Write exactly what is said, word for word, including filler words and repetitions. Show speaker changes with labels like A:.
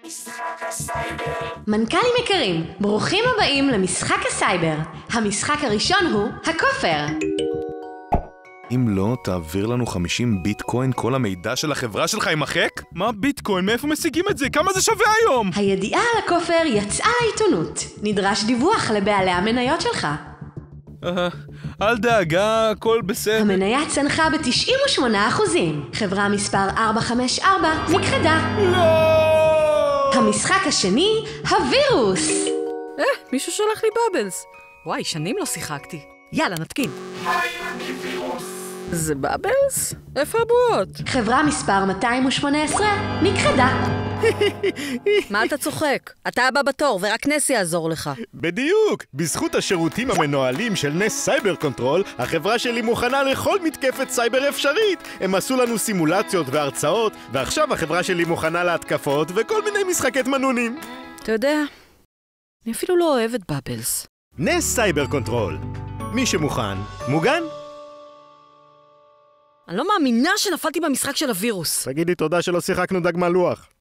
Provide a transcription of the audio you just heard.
A: משחק הסייבר.
B: מנכ"לים יקרים, ברוכים הבאים למשחק הסייבר. המשחק הראשון הוא הכופר.
C: אם לא, תעביר לנו חמישים ביטקוין, כל המידע של החברה שלך יימחק? מה ביטקוין? מאיפה משיגים את זה? כמה זה שווה היום?
B: הידיעה על הכופר יצאה לעיתונות. נדרש דיווח לבעלי המניות שלך.
C: אה, אל דאגה, הכל בסדר.
B: המניה צנחה ב-תשעים ושמונה אחוזים. חברה מספר ארבע חמש ארבע נכחדה.
C: לא!
B: המשחק השני, הווירוס.
D: אה, מישהו שלח לי בבלס. וואי, שנים לא שיחקתי. יאללה, נתקין.
A: היי, אני וירוס.
D: זה בבלס? איפה הבועות?
B: חברה מספר מאתיים ושמונה עשרה נכחדה.
D: מה אתה צוחק? אתה הבא בתור, ורק נס יעזור לך.
E: בדיוק! בזכות השירותים המנוהלים של נס סייבר קונטרול, החברה שלי מוכנה לכל מתקפת סייבר אפשרית. הם עשו לנו סימולציות והרצאות, ועכשיו החברה שלי מוכנה להתקפות וכל מיני משחקי תמנונים.
D: אתה יודע, אני אפילו לא אוהב את בבלס.
E: נס סייבר קונטרול. מי שמוכן, מוגן?
D: אני לא מאמינה שנפלתי במשחק של הווירוס.
E: תגידי תודה שלא שיחקנו דג מלוח.